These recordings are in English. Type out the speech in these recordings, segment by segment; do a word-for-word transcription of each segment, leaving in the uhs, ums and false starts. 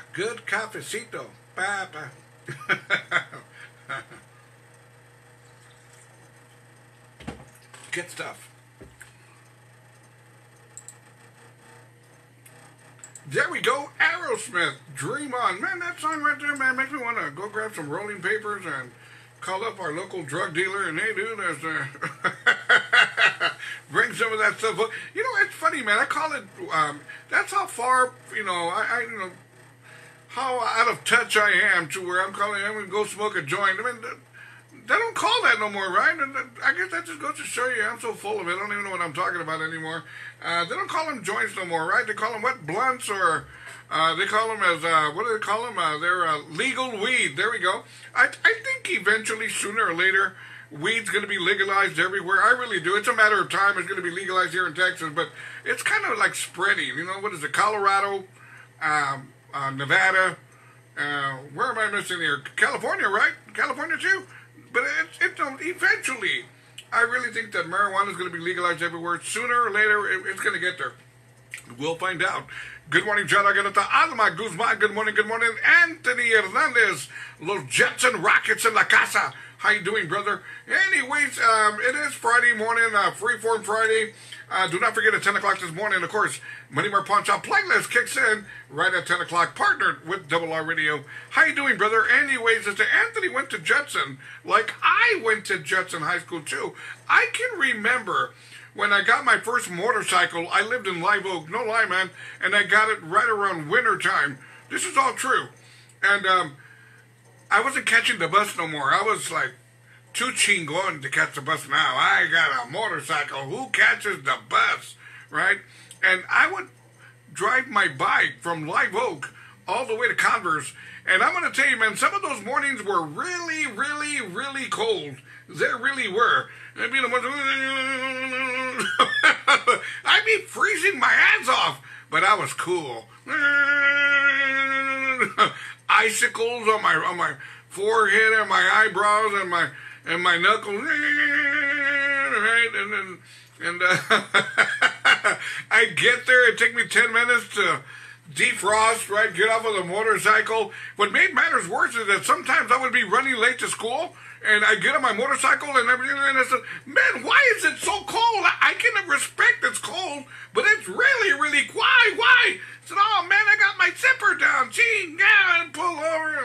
Good cafecito. Papa. Good stuff. There we go, Aerosmith, Dream On. Man, that song right there, man, makes me want to go grab some rolling papers and call up our local drug dealer and, hey, dude, there's uh, bring some of that stuff. You know, it's funny, man. I call it, um, that's how far, you know, I, I, you know, how out of touch I am to where I'm calling, I'm going to go smoke a joint. I mean, they don't call that no more, right? I guess that just goes to show you I'm so full of it. I don't even know what I'm talking about anymore. Uh, they don't call them joints no more, right? They call them what? Blunts, or uh, they call them as, uh, what do they call them? Uh, they're uh, legal weed. There we go. I, I think eventually, sooner or later, weed's going to be legalized everywhere. I really do. It's a matter of time. It's going to be legalized here in Texas, but it's kind of like spreading. You know, what is it? Colorado, um, uh, Nevada. Uh, where am I missing here? California, right? California too? But it's, it's um, eventually, I really think that marijuana is going to be legalized everywhere. Sooner or later, it, it's going to get there. We'll find out. Good morning, John Aguilera, Alma Guzman. Good morning, good morning, Anthony Hernandez. Los Jets and Rockets in la casa. How you doing, brother? Anyways, um, it is Friday morning, uh, Freeform Friday. Uh, do not forget at ten o'clock this morning, of course, Money More Pawn Shop playlist kicks in right at ten o'clock, partnered with Double R Radio. How you doing, brother? Anyways, as Anthony went to Judson, like I went to Judson High School, too. I can remember when I got my first motorcycle. I lived in Live Oak, no lie, man, and I got it right around winter time. This is all true. And um, I wasn't catching the bus no more. I was like, too chingon to catch the bus now. I got a motorcycle. Who catches the bus, right? And I would drive my bike from Live Oak all the way to Converse. And I'm going to tell you, man, some of those mornings were really, really, really cold. They really were. I'd be, the most, I'd be freezing my ass off, but I was cool. Icicles on my on my forehead and my eyebrows and my and my knuckles, right? And then and uh, I get there. It take me ten minutes to defrost, right? Get off of the motorcycle. What made matters worse is that sometimes I would be running late to school, and I get on my motorcycle and everything, and I said, man, why is it so cold? I can respect it's cold, but it's really, really, why, why? I said, oh, man, I got my zipper down. Gee, yeah, and pull over.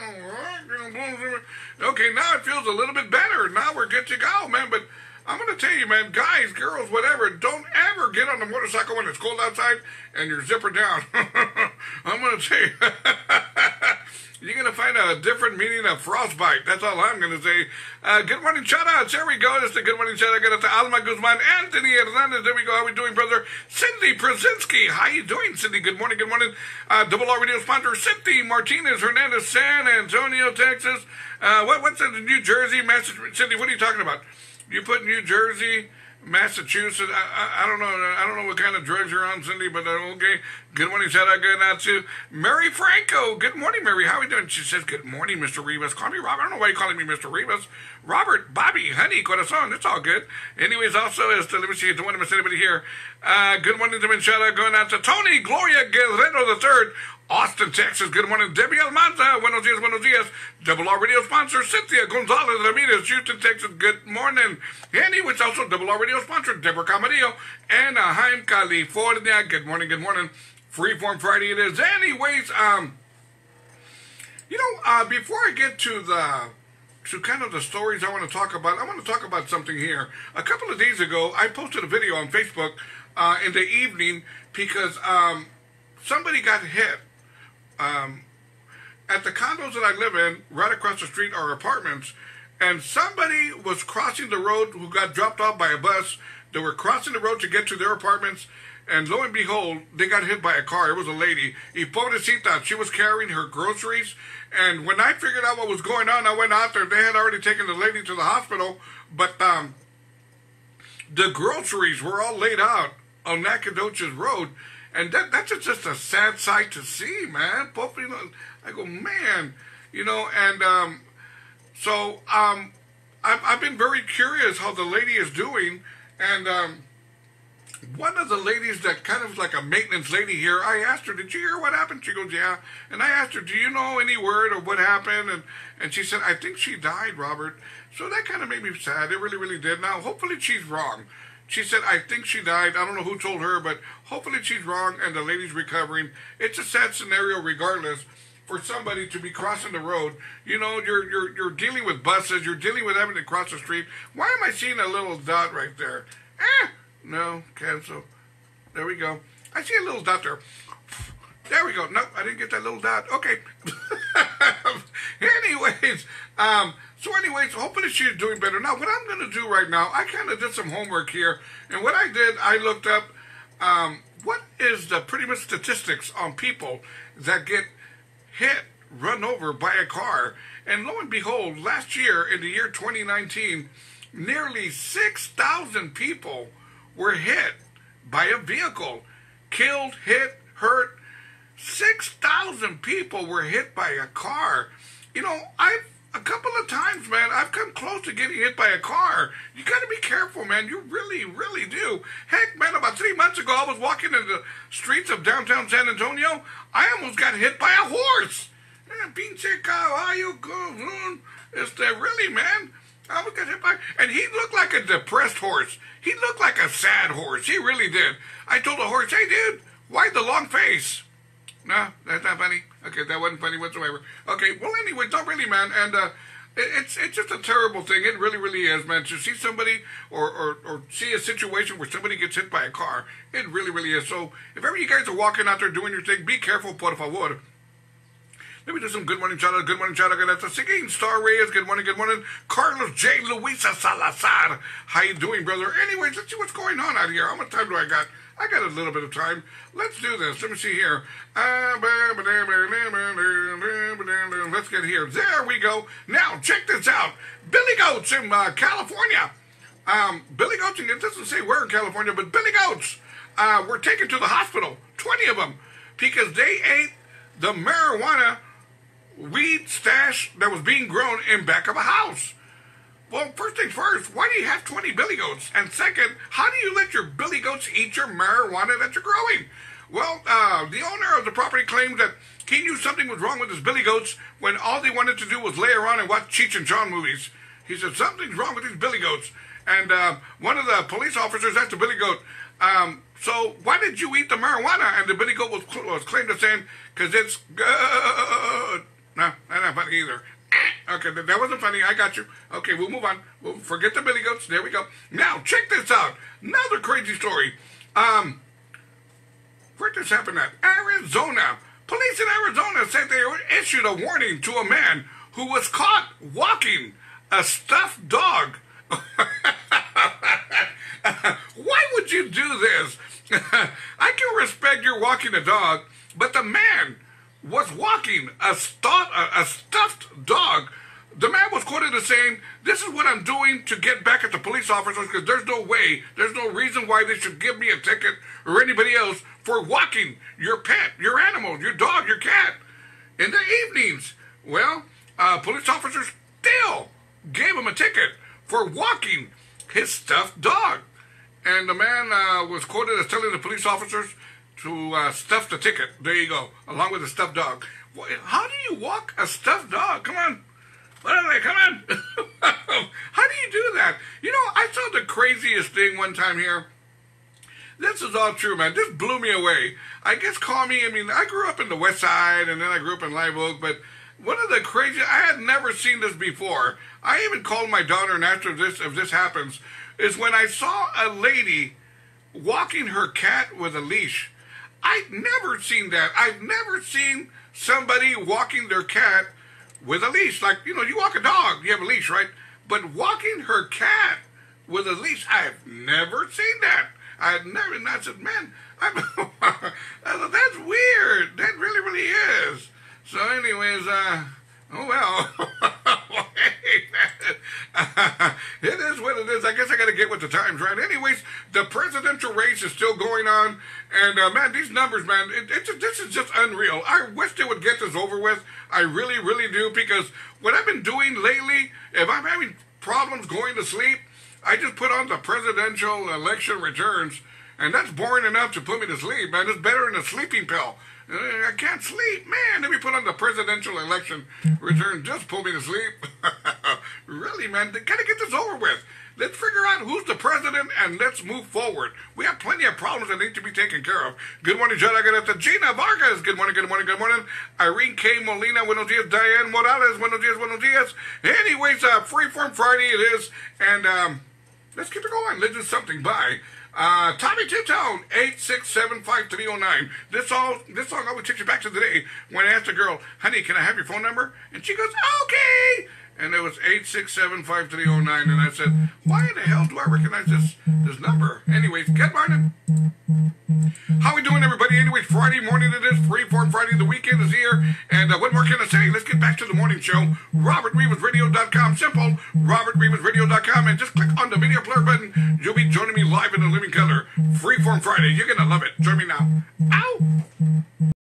Okay, now it feels a little bit better. Now we're good to go, man, but I'm going to tell you, man, guys, girls, whatever, don't ever get on the motorcycle when it's cold outside and your zipper down. I'm going to tell you, you're going to find a different meaning of frostbite. That's all I'm going to say. Uh, good morning, shout-outs. There we go. This is the good morning shout-out. Got it to Alma Guzman, Anthony Hernandez. There we go. How we doing, brother? Cindy Przinski. How you doing, Cindy? Good morning, good morning. Uh, Double R Radio sponsor, Cindy Martinez Hernandez, San Antonio, Texas. Uh, what, what's in New Jersey, Massachusetts? Cindy, what are you talking about? You put New Jersey, Massachusetts. I, I, I don't know. I don't know what kind of drugs you're on, Cindy, but uh, okay. Good morning, shout out good out to Mary Franco. Good morning, Mary. How are you doing? She says, good morning, Mister Rivas. Call me Robert. I don't know why you're calling me Mister Rivas. Robert, Bobby, honey, corazon. It's all good. Anyways, also, as to, let me see if I want to miss anybody here. Uh, good morning to me, shout out going out to Tony Gloria Guerrero the third. Austin, Texas. Good morning, Debbie Almanza. Buenos dias, buenos dias. Double R Radio sponsor, Cynthia Gonzalez Ramirez, Houston, Texas. Good morning. Andy, which also Double R Radio sponsor, Deborah Camarillo, Anaheim, California. Good morning, good morning. Freeform Friday it is. Anyways, um, you know, uh, before I get to the, to kind of the stories I want to talk about, I want to talk about something here. A couple of days ago, I posted a video on Facebook uh, in the evening because um, somebody got hit. Um, at the condos that I live in, right across the street are apartments, and somebody was crossing the road who got dropped off by a bus. They were crossing the road to get to their apartments, and lo and behold, they got hit by a car. It was a lady. Y pobrecita, she was carrying her groceries, and when I figured out what was going on, I went out there. They had already taken the lady to the hospital, but um, the groceries were all laid out on Nacogdoches Road. And that, that's just a sad sight to see, man. You know, I go, man, you know, and um, so um, I've, I've been very curious how the lady is doing. And um, one of the ladies that kind of like a maintenance lady here, I asked her, did you hear what happened? She goes, yeah. And I asked her, do you know any word of what happened? And, and she said, I think she died, Robert. So that kind of made me sad. It really, really did. Now, hopefully she's wrong. She said, I think she died. I don't know who told her, but hopefully she's wrong and the lady's recovering. It's a sad scenario regardless for somebody to be crossing the road. You know, you're you're you're dealing with buses. You're dealing with having to cross the street. Why am I seeing a little dot right there? Eh, no, cancel. There we go. I see a little dot there. There we go. Nope, I didn't get that little dot. Okay. anyways, um, so anyways, hopefully she's doing better. Now, what I'm going to do right now, I kind of did some homework here. And what I did, I looked up um, what is the pretty much statistics on people that get hit, run over by a car. And lo and behold, last year, in the year twenty nineteen, nearly six thousand people were hit by a vehicle. Killed, hit, hurt. six thousand people were hit by a car. You know, I've, a couple of times, man, I've come close to getting hit by a car. You got to be careful, man. You really, really do. Heck, man, about three months ago, I was walking in the streets of downtown San Antonio. I almost got hit by a horse. Eh, pinche caballo, cabrón. Este, really, man. I almost got hit by, and he looked like a depressed horse. He looked like a sad horse. He really did. I told the horse, hey, dude, why the long face? No, that's not funny. Okay, that wasn't funny whatsoever. Okay, well, anyway, not really, man. And uh, it, it's it's just a terrible thing. It really, really is, man. To see somebody or, or, or see a situation where somebody gets hit by a car, it really, really is. So if ever you guys are walking out there doing your thing, be careful, por favor. Let me do some good morning, shout out. Good morning, shout out. That's a singing Star Reyes. Good morning, good morning. Carlos J. Luisa Salazar. How you doing, brother? Anyways, let's see what's going on out here. How much time do I got? I got a little bit of time. Let's do this. Let me see here. Let's get here. There we go. Now, check this out. Billy Goats in uh, California. Um, Billy Goats, and it doesn't say where in California, but Billy Goats uh, were taken to the hospital. twenty of them. Because they ate the marijuana weed stash that was being grown in back of a house. Well, first things first, why do you have twenty billy goats? And second, how do you let your billy goats eat your marijuana that you're growing? Well, uh, the owner of the property claimed that he knew something was wrong with his billy goats when all they wanted to do was lay around and watch Cheech and Chong movies. He said, something's wrong with these billy goats. And uh, one of the police officers asked the billy goat, um, so why did you eat the marijuana? And the billy goat was, was claimed as saying, because it's good. No, that's not funny either. Okay, that wasn't funny. I got you. Okay, we'll move on. We'll forget the billy goats. There we go. Now, check this out. Another crazy story. Um, where did this happen at? Arizona. Police in Arizona said they issued a warning to a man who was caught walking a stuffed dog. Why would you do this? I can respect you're walking a dog, but the man was walking a, stu- a, a stuffed dog. The man was quoted as saying, this is what I'm doing to get back at the police officers because there's no way, there's no reason why they should give me a ticket or anybody else for walking your pet, your animal, your dog, your cat in the evenings. Well, uh, police officers still gave him a ticket for walking his stuffed dog. And the man uh, was quoted as telling the police officers to uh, stuff the ticket. There you go, along with the stuffed dog. How do you walk a stuffed dog? Come on. What are they? Come on. How do you do that? You know, I saw the craziest thing one time here. This is all true, man. This blew me away. I guess call me, I mean, I grew up in the West Side, and then I grew up in Live Oak, but one of the crazy, I had never seen this before. I even called my daughter and asked her if this, if this happens, is when I saw a lady walking her cat with a leash. I've never seen that. I've never seen somebody walking their cat with a leash. Like, you know, you walk a dog, you have a leash, right? But walking her cat with a leash, I've never seen that. I've never, and I said, man, I'm, that's weird. That really, really is. So anyways, uh, oh well. It is what it is. I guess I got to get with the times, right? Anyways, the presidential race is still going on. And, uh, man, these numbers, man, it, it's this is just unreal. I wish they would get this over with. I really, really do. Because what I've been doing lately, if I'm having problems going to sleep, I just put on the presidential election returns. And that's boring enough to put me to sleep, man. It's better than a sleeping pill. Uh, I can't sleep, man. Let me put on the presidential election return. Just pull me to sleep. Really, man. They gotta get this over with. Let's figure out who's the president and let's move forward. We have plenty of problems that need to be taken care of. Good morning, John. I got to Gina Vargas. Good morning, good morning, good morning. Irene K. Molina. Buenos dias. Diane Morales. Buenos dias, buenos dias. Anyways, uh, Freeform Friday it is. And um, let's keep it going. Let's do something. Bye. Uh, Tommy Two-Tone, eight six seven five three oh nine. This all, this song always takes you back to the day when I asked a girl, honey, can I have your phone number? And she goes, okay. And it was eight six seven five three oh nine. And I said, why the hell do I recognize this, this number? Anyways, good morning. How we doing, everybody? Anyways, Friday morning it is. Freeform Friday. The weekend is here. And uh, what more can I say? Let's get back to the morning show. Robert Rivas Radio dot com. Simple. Robert Rivas Radio dot com. And just click on the video player button. You'll be joining me live in the living color. Freeform Friday. You're going to love it. Join me now. Ow!